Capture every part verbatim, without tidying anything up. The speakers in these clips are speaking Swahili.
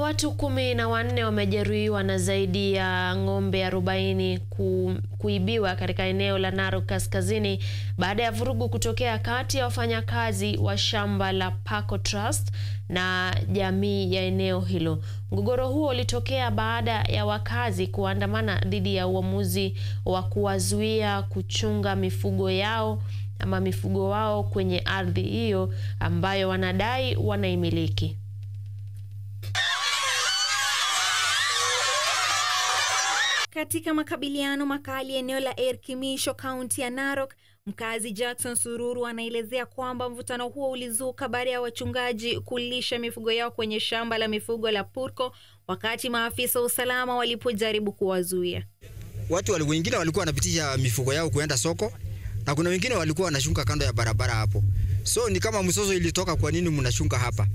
Watu kumi na wanne wamejeruhiwa na zaidi ya ng'ombe arobaini ku, kuibiwa katika eneo la Narok Kaskazini baada ya vurugu kutokea kati ya wafanyakazi wa shamba la Paco Trust na jamii ya eneo hilo. Mgogoro huo ulitokea baada ya wakazi kuandamana dhidi ya uamuzi wa kuwazuia kuchunga mifugo yao ama mifugo wao kwenye ardhi hiyo ambayo wanadai wanaimiliki. Katika makabiliano makali eneo la Erkimisho, kaunti ya Narok, mkazi Jackson Sururu anaelezea kwamba mvutano huo ulizuka baada ya wachungaji kulisha mifugo yao kwenye shamba la mifugo la Purko wakati maafisa wa usalama walipojaribu kuwazuia. Watu wale wengine walikuwa wanapitisha mifugo yao kuenda soko na kuna wengine walikuwa wanashunga kando ya barabara hapo. So ni kama msozo ilitoka, kwa nini mnashunga hapa?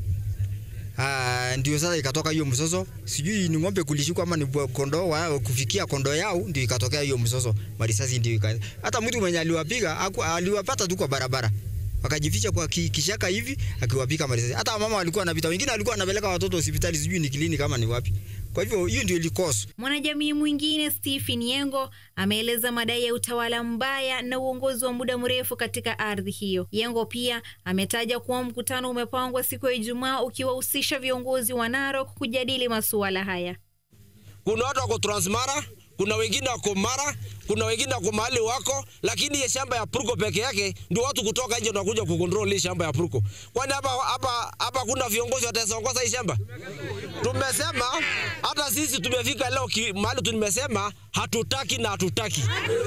Ah, ndio sasa ikatoka hiyo msozo. Sijui ni ng'ombe kulishikwa ama ni kondoo wao kufikia kondoo yao ndio ikatokea hiyo msozo. Marisasi ndio ikaanza. Hata mtu mwenye aliwapiga aliwapata tu kwa barabara. Wakajificha kwa kishaka hivi akiwapiga marisasi. Hata mama walikuwa wanapita, wengine walikuwa wanapeleka watoto hospitali, sijui ni kliniki kama ni wapi. Kwa hivyo hiyo ndio ilikosa. Mwanajamii mwingine Stephen Yengo ameeleza madai ya utawala mbaya na uongozi wa muda mrefu katika ardhi hiyo. Yengo pia ametaja kuwa mkutano umepangwa siku ya Ijumaa ukiwahusisha viongozi wa Narok kujadili masuala haya. Kuna watu wako Transmara, kuna wengine wako Mara, kuna wengine wako mahali wako, lakini ya shamba ya Purko peke yake ndio watu kutoka nje wanakuja kucontrol hii shamba ya Purko. Kwani hapa hapa hapa kuna viongozi wataongoza hii shamba? Tumesema hata sisi tumefika leo mahali tumesema hatutaki na hatutaki.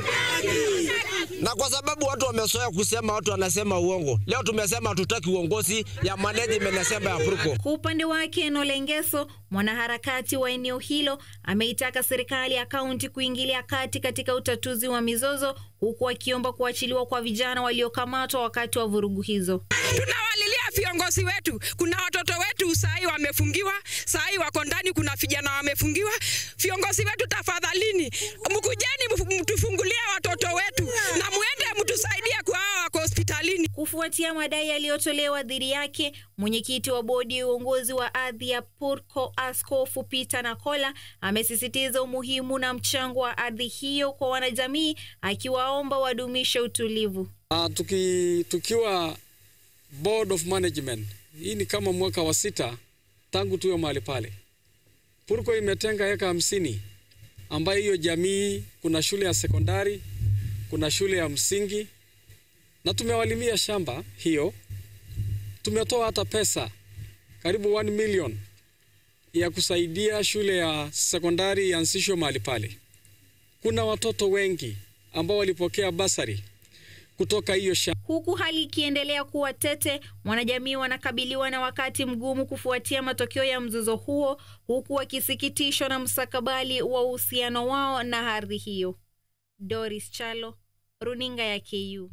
Na kwa sababu watu wamezoea kusema, watu wanasema uongo. Leo tumesema hatutaki uongozi ya management ya shamba ya Purko. Kwa upande wake Nolengeso, mwanaharakati wa eneo hilo, ameitaka serikali ya kaunti kuingilia kati katika utatuzi wa mizozo, huku akiomba kuachiliwa kwa vijana waliokamatwa wakati wa vurugu hizo. Tunawalilia viongozi wetu, kuna watoto wetu sahi wamefungiwa, sahi wako ndani, kuna vijana wamefungiwa. Viongozi wetu tafadhalini, mkujeni mtufungulia watoto wetu na muende mtusaidie kwa hao wako hospitalini. Kufuatia madai yaliyotolewa dhidi yake, mwenyekiti wa bodi ya uongozi wa ardhi ya Purko Askofu Peter Nakola amesisitiza umuhimu na mchango wa ardhi hiyo kwa wanajamii, akiwaomba wadumishe utulivu. Uh, tuki, tukiwa board of management, hii ni kama mwaka wa sita tangu tuwe mahali pale. Purko imetenga eka hamsini ambayo hiyo jamii, kuna shule ya sekondari, kuna shule ya msingi, na tumewalimia shamba hiyo. Tumetoa hata pesa karibu one million ya kusaidia shule ya sekondari ianzishwe mahali pale. Kuna watoto wengi ambao walipokea basari kutoka hiyo shamba. Huku hali ikiendelea kuwa tete, wanajamii wanakabiliwa na wakati mgumu kufuatia matokeo ya mzozo huo, huku wakisikitishwa na mstakabali wa uhusiano wao na ardhi hiyo. Doris Chalo, Runinga ya K U.